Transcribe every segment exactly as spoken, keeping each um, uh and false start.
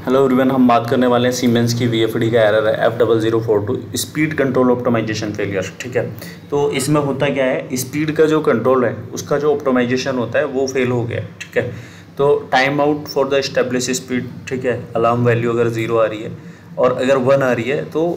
Hello everyone, हम बात करने वाले हैं सीमेंस की वीएफडी का एरर है F double zero four two speed control optimisation failure. ठीक है, तो इसमें होता क्या है, स्पीड का जो कंट्रोल है उसका जो ऑप्टिमाइजेशन होता है वो फेल हो गया। ठीक है, तो time out for the establish speed, ठीक है, अलार्म वैल्यू अगर ज़ीरो आ रही है और अगर वन आ रही है तो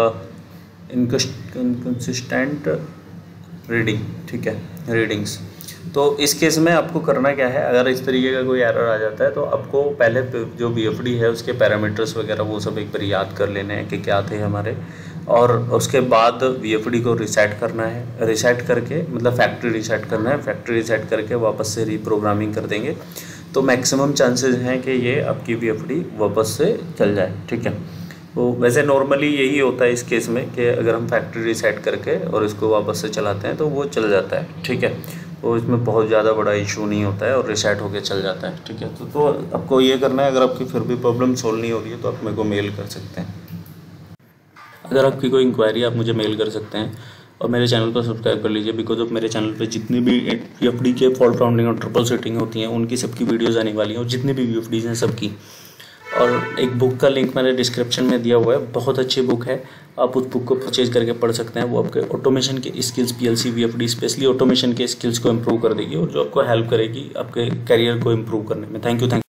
इनकंसिस्टेंट रीडिंग, ठीक है, रीडिंग्स। तो इस केस में आपको करना क्या है, अगर इस तरीके का कोई एरर आ जाता है तो आपको पहले जो वीएफडी है उसके पैरामीटर्स वगैरह वो सब एक बार याद कर लेने हैं कि क्या थे हमारे, और उसके बाद वीएफडी को रीसेट करना है। रीसेट करके मतलब फैक्ट्री रीसेट करना है, फैक्ट्री रीसेट करके वापस से रीप्रोग्रामिंग कर देंगे तो मैक्सिमम चांसेस हैं कि ये आपकी वीएफडी वापस से चल जाए। ठीक है, तो वैसे नॉर्मली यही होता है इस केस में कि अगर हम फैक्ट्री रीसेट करके और इसको वापस से चलाते हैं तो वो चल जाता है। ठीक है, तो इसमें बहुत ज़्यादा बड़ा इशू नहीं होता है और रीसेट होके चल जाता है। ठीक है, तो, तो आपको ये करना है, अगर आपकी फिर भी प्रॉब्लम सोल्व नहीं हो रही है तो आप मेरे को मेल कर सकते हैं। अगर आपकी कोई इंक्वायरी आप मुझे मेल कर सकते हैं और मेरे चैनल को सब्सक्राइब कर लीजिए, बिकॉज ऑफ मेरे चैनल पे जितनी भी वीएफडी के फॉल्ट राउंडिंग और ट्रिपल सेटिंग होती हैं उनकी सबकी वीडियोज़ आने वाली हैं, और जितनी भी वीएफडीज हैं सबकी। और एक बुक का लिंक मैंने डिस्क्रिप्शन में दिया हुआ है, बहुत अच्छी बुक है, आप उस बुक को परचेज करके पढ़ सकते हैं। वो आपके ऑटोमेशन के skills, PLC VFD specially automation के स्किल्स को इम्प्रूव कर देगी और जो आपको हेल्प करेगी आपके करियर को इम्प्रूव करने में। Thank you thank